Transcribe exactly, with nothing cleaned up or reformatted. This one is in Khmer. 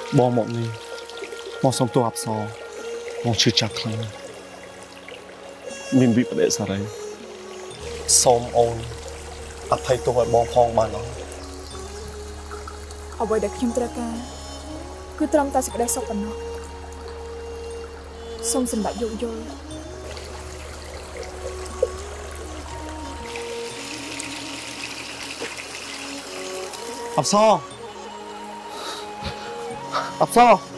បងមកនេះមកសុំទោសអប្សរបងឈឺចាប់ខ្លាំងមានវិបដិសារីសូមអូនអភ័យទោសឲ្យបងផងបានអត់អ្វីដែលខ្ញុំត្រូវការគឺត្រឹមតែសេចក្តីសុខប៉ុណ្ណោះសូមសម្ដេចយោគយល់អប្សរអប្សរ